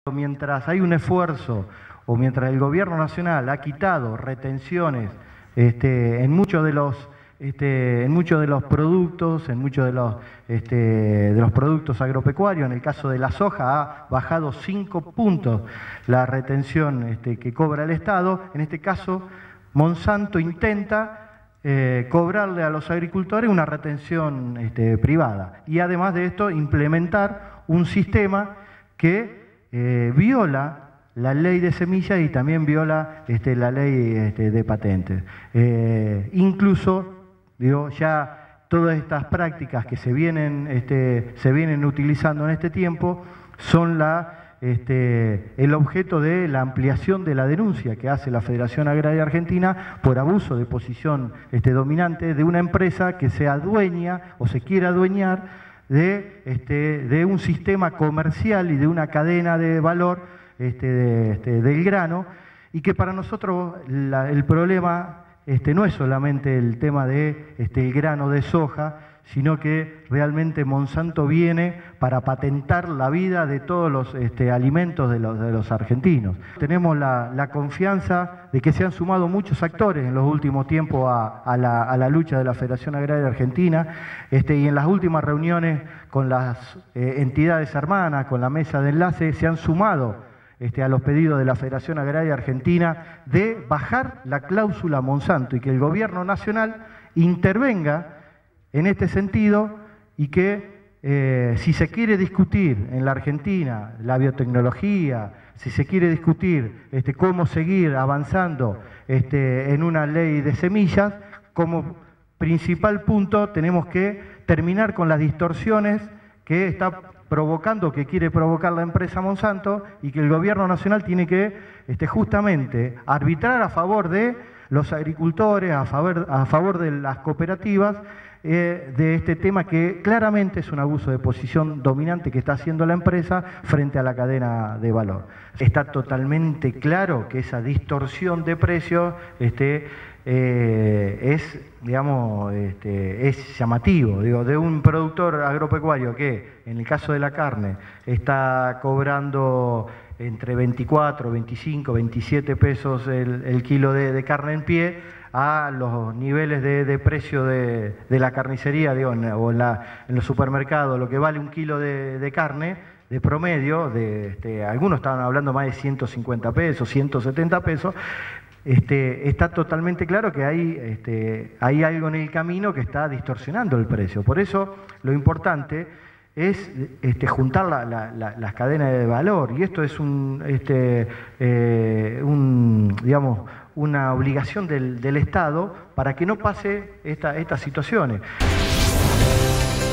Mientras hay un esfuerzo o mientras el gobierno nacional ha quitado retenciones en muchos de los productos, en muchos de los productos agropecuarios, en el caso de la soja ha bajado 5 puntos la retención que cobra el Estado. En este caso, Monsanto intenta cobrarle a los agricultores una retención privada y además de esto implementar un sistema que viola la ley de semillas y también viola la ley de patentes. Incluso, digo, ya todas estas prácticas que se vienen utilizando en este tiempo son el objeto de la ampliación de la denuncia que hace la Federación Agraria Argentina por abuso de posición dominante de una empresa que se adueña o se quiere adueñar de un sistema comercial y de una cadena de valor del grano, y que para nosotros el problema no es solamente el tema de el grano de soja, sino que realmente Monsanto viene para patentar la vida de todos los alimentos de los argentinos. Tenemos la confianza de que se han sumado muchos actores en los últimos tiempos a la lucha de la Federación Agraria Argentina, y en las últimas reuniones con las entidades hermanas, con la mesa de enlace, se han sumado a los pedidos de la Federación Agraria Argentina de bajar la cláusula Monsanto y que el gobierno nacional intervenga en este sentido, y que si se quiere discutir en la Argentina la biotecnología, si se quiere discutir cómo seguir avanzando en una ley de semillas, como principal punto tenemos que terminar con las distorsiones que está provocando, que quiere provocar la empresa Monsanto, y que el gobierno nacional tiene que justamente arbitrar a favor de los agricultores, a favor de las cooperativas, de este tema que claramente es un abuso de posición dominante que está haciendo la empresa frente a la cadena de valor. Está totalmente claro que esa distorsión de precios es llamativo, digo, de un productor agropecuario que, en el caso de la carne, está cobrando entre 24, 25, 27 pesos el kilo de carne en pie, a los niveles de precio de la carnicería, digo, o en los supermercados, lo que vale un kilo de carne, de promedio, algunos estaban hablando más de 150 pesos, 170 pesos, está totalmente claro que hay algo en el camino que está distorsionando el precio. Por eso lo importante es juntar las cadenas de valor, y esto es una obligación del Estado para que no pase estas situaciones.